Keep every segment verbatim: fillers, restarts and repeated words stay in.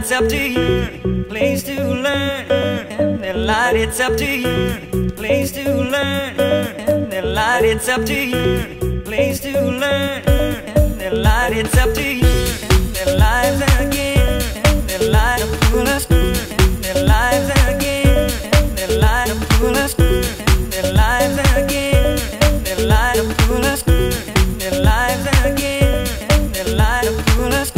it's up to you. Place to learn. The light, it's up to you. Place to learn. The light, it's up to you. Place to learn. The light, it's up to you. The lives again. The light of coolest. The lives again. The light of coolest. The lives again. The light of coolest. The lives again. The light of coolest.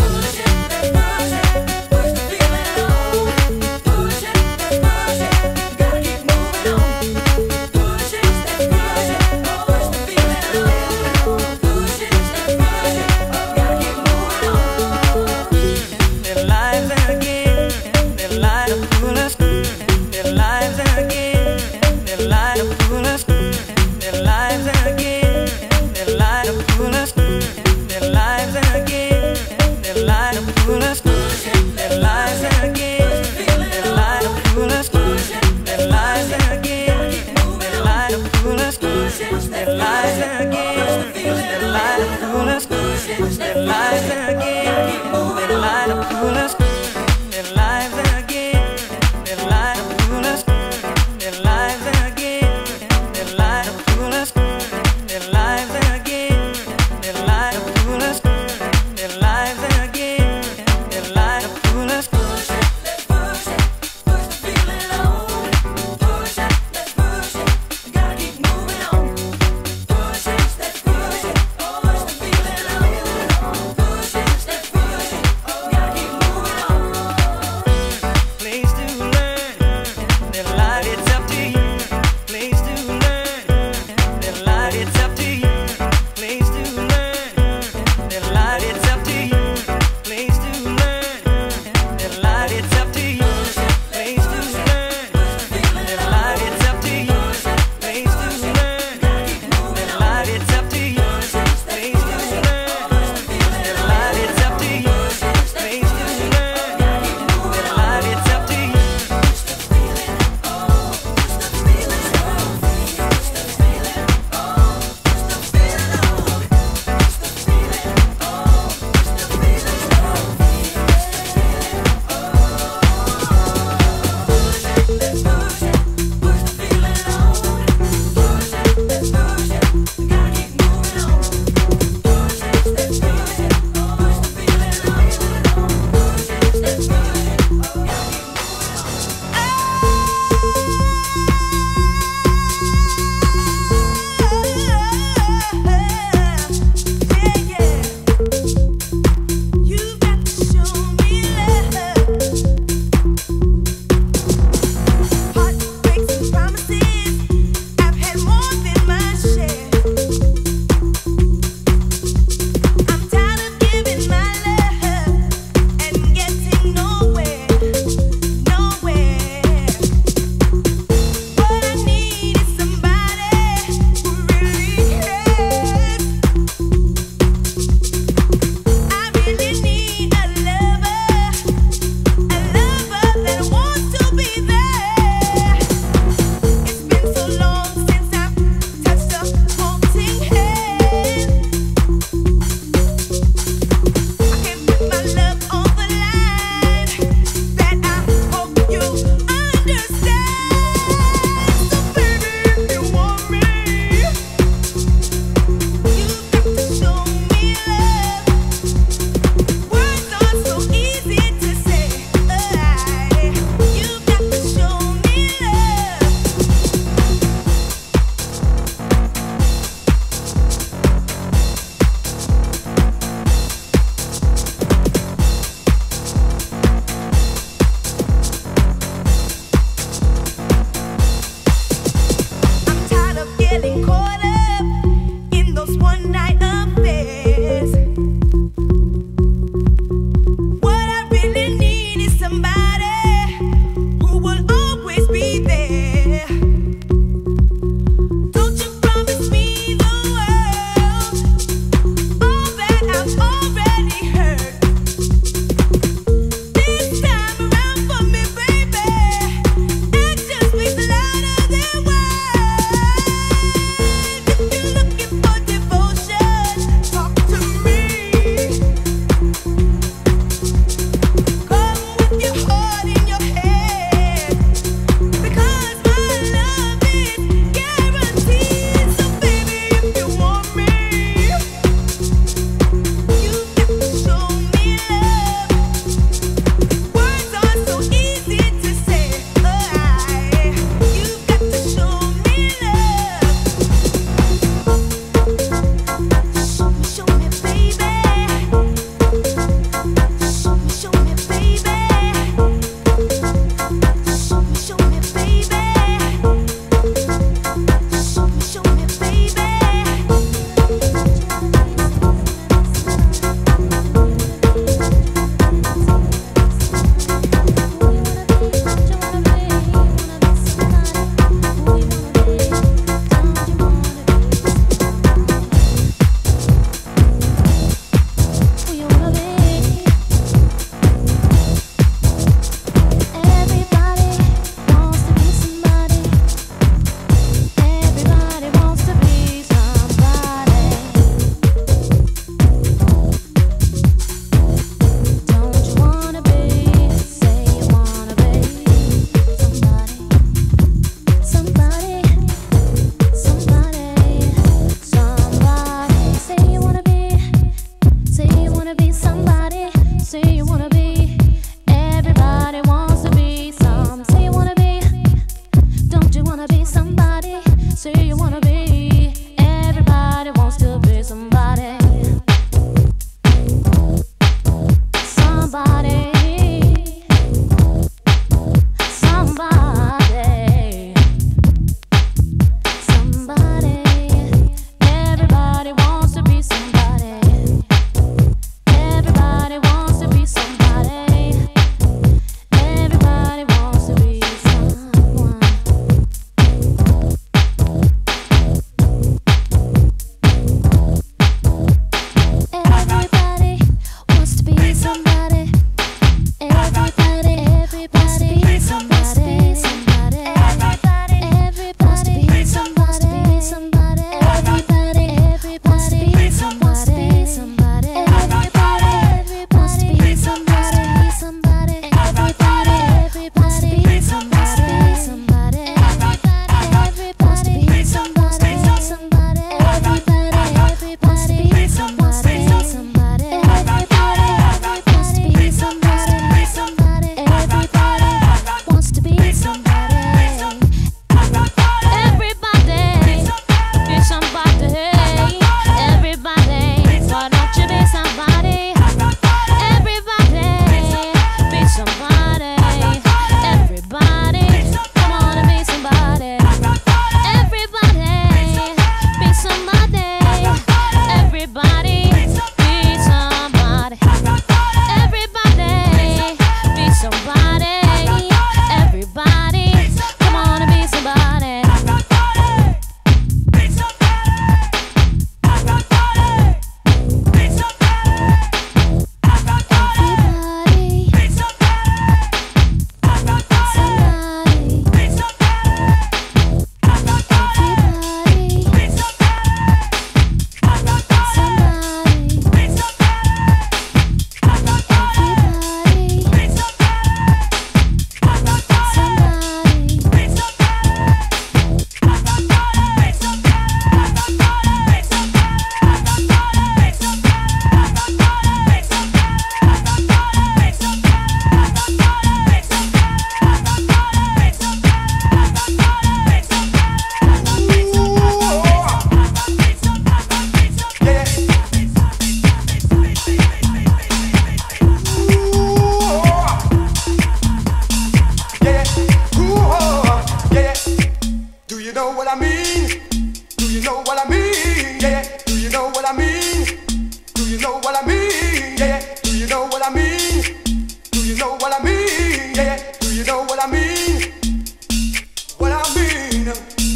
wanna be somebody, say you wanna be. Everybody wants to be somebody. Somebody. Somebody. Somebody. Everybody wants to be somebody. Everybody wants to be somebody. Everybody wants to be someone. Everybody wants to be somebody. Everybody, everybody, be somebody, somebody. Everybody, everybody, be somebody, somebody. Everybody, everybody, be somebody, somebody. Everybody, everybody, be somebody, somebody. Everybody, everybody, be somebody, somebody. Everybody, everybody, be somebody, somebody. Everybody, everybody, be somebody, somebody. Everybody, everybody, be somebody, somebody. Everybody wants to be somebody. Everybody be somebody. Everybody, why don't you be somebody? Everybody be somebody. Everybody, come on and be somebody. Everybody be somebody. Everybody be somebody. Everybody be somebody. Everybody, come on and be somebody. Everybody, Do you know what I mean? Do you know what I mean? Yeah, yeah. Do you know what I mean? Do you know what I mean? Yeah, yeah. Do you know what I mean? Do you know what I mean? Yeah, yeah. Do you know what I mean? What I mean?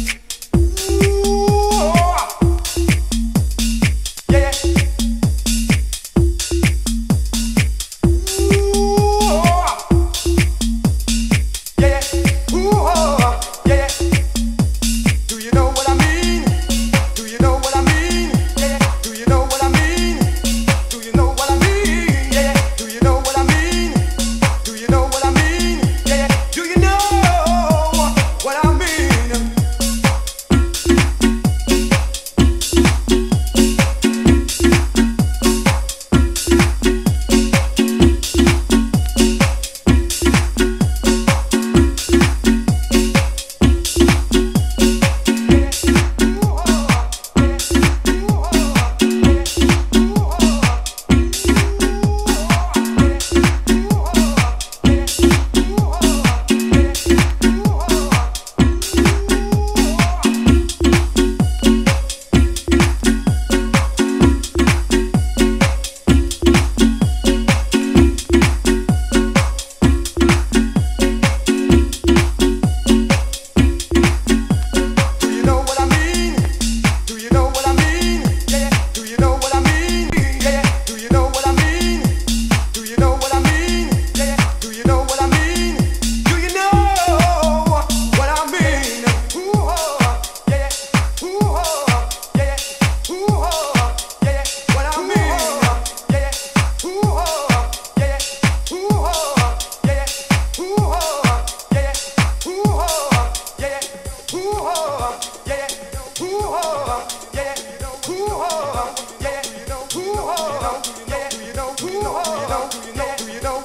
Ooh, yeah, yeah. Ooh, yeah, yeah. Ooh, yeah, yeah. Do you know what I mean? Do you know what I mean? Yeah, yeah. Do you know what I mean? Do you know what I mean? Yeah, yeah. Do you know what I mean? Do you know what I mean? Yeah, yeah. Do you know what I mean?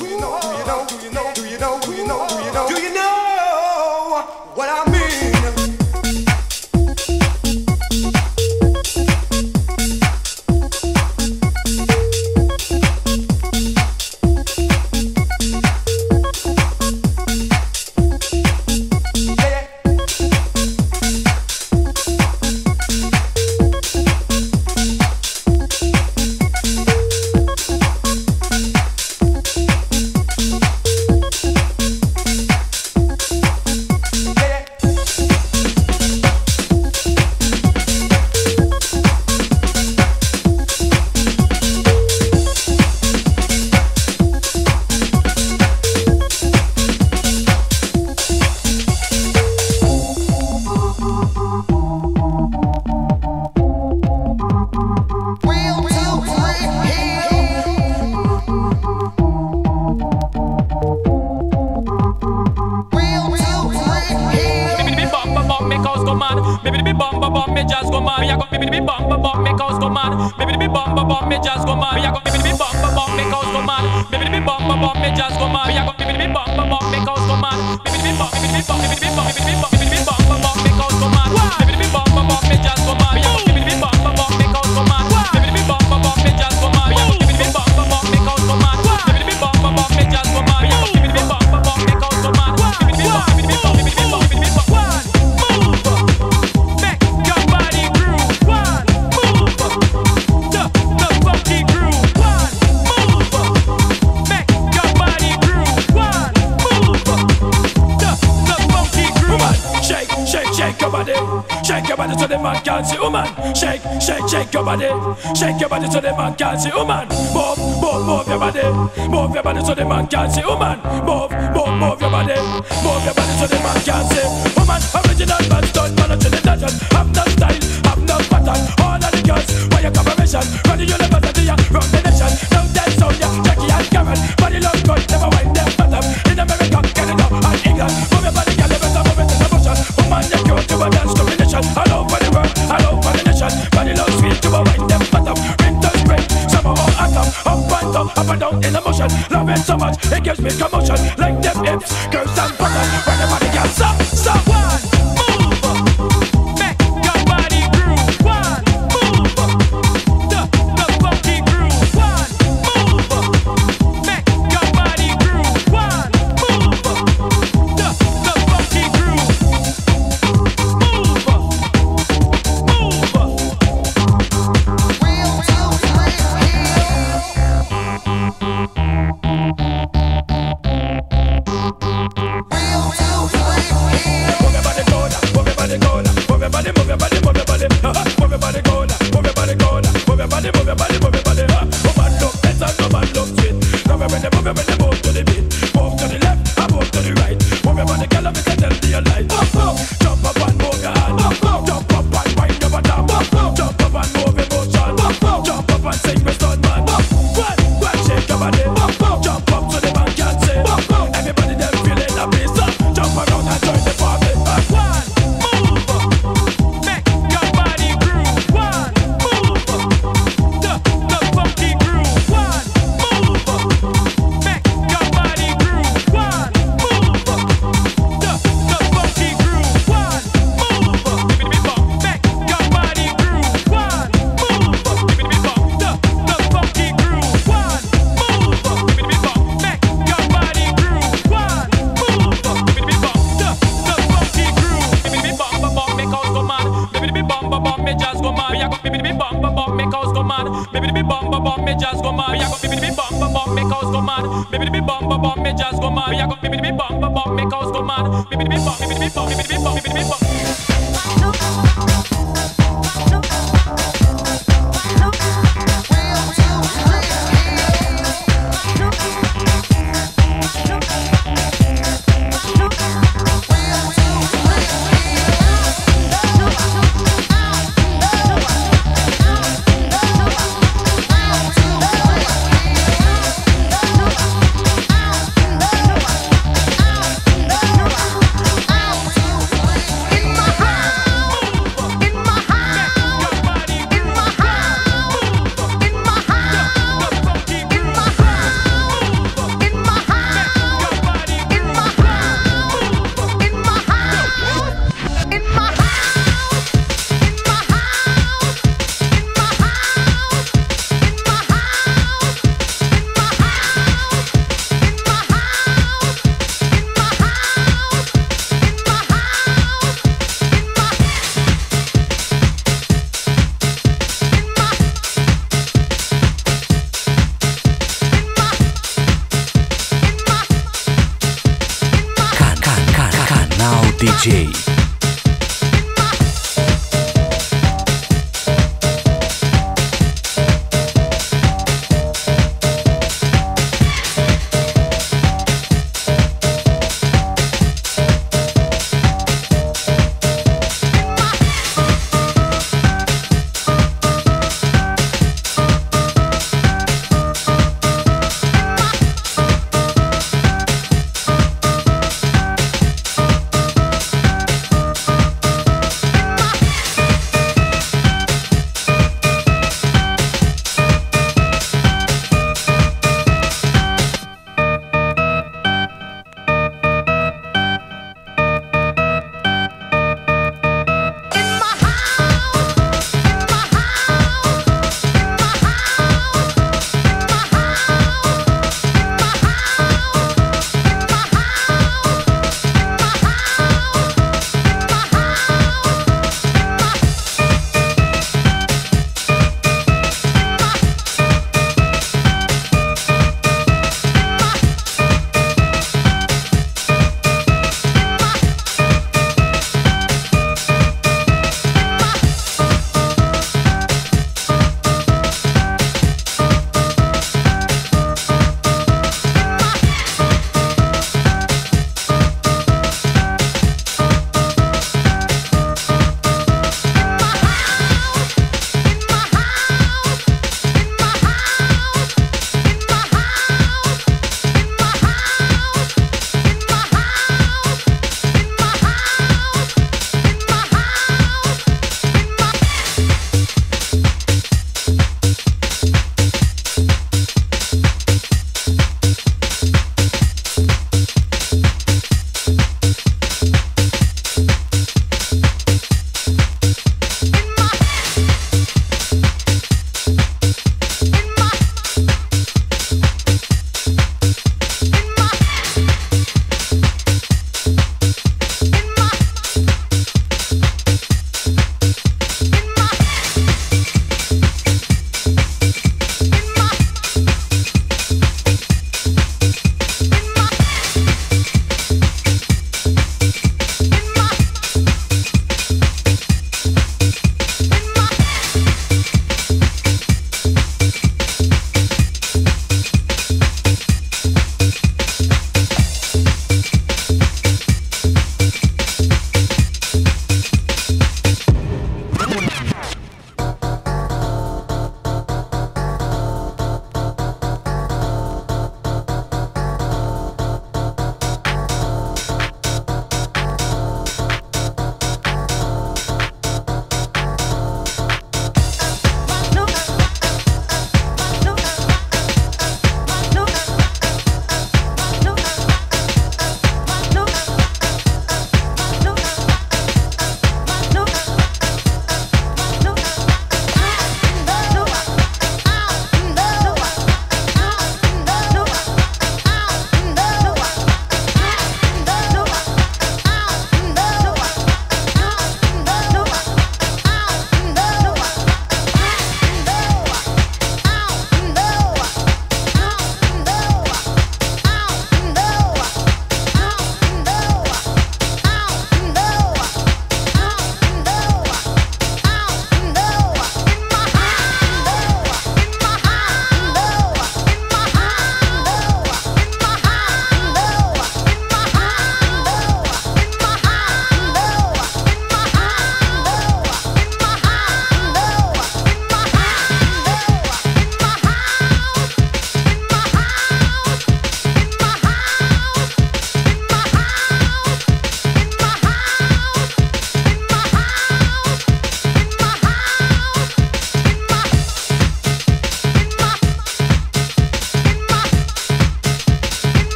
Do you know what I mean? make house go mad. Maybe the bum bum bum me just go mad. Me a go maybe the bum bum bum make house go mad. Maybe the bum bum bum me just go mad. Me a go maybe the bum bum bum make house go mad. Maybe the bum bum bum me just go mad. Me a go maybe the bum bum bum make house go mad. Maybe the bum maybe the bum maybe the bum maybe the bum maybe the bum bum bum make house go mad. Maybe the bum bum bum me just go mad. Me a go maybe the bum bum bum make house go mad. Maybe the bum bum bum me just go mad. Me a go maybe the bum bum bum make house go mad. Maybe the bum bum bum me just go mad. Me a go maybe the bum bum bum make house go mad. Maybe the bum maybe the bum maybe the bum maybe the bum. One move, make your body groove. One move, the the funky groove. One move, make your body groove. One move, the the funky groove. Woman, shake, shake, shake your body. Shake your body so the man can see. Woman, shake, shake, shake your body. Shake your body so the man can see. Woman, move, move, move your body. Move your body so the man can see. Woman, move, move, move your body. Move your body so the man can see. Woman, original man done, man to the dungeon. Have no style, have no pattern. All of the girls, why your collaboration? Run the university, run the nation. Now dance on ya, Jackie and Karen. Body look good, never wind them bottom. In America, Canada, and England. Move your body, girl, you better move it in the motion. Woman, you're cute to a dance combination. All over the world, all over the nation. Body look sweet to a wind them bottom. Winter, spring, summer or autumn. Up and down, up and down in the motion. Love it so much, it gives me commotion. Like them hips, curves and buttons. When the body can stop, stop. One move, make your body groove. One move, the the funky groove. One move, make your body groove. One move, the the funky groove. Move, move. Move your body go down, move your body go down, move your body, move your body, move your body, uh-huh. Move your body go down, move your body go down, move your body, move your body, move your body, uh-huh. Woman look better, no man look sweet. Now when they move your body, move to the beat, move to the left, and move to the right. Move your body, girl, make it tell me your light. Jump up and move your hand, jump up and wind your bottom, jump up and move emotion, jump up and sing with son man. One, one, shake your body, jump up so the man can say. Everybody them feeling a piece, jump around and join the party. One move, make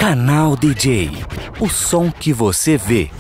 Canal D J, o som que você vê.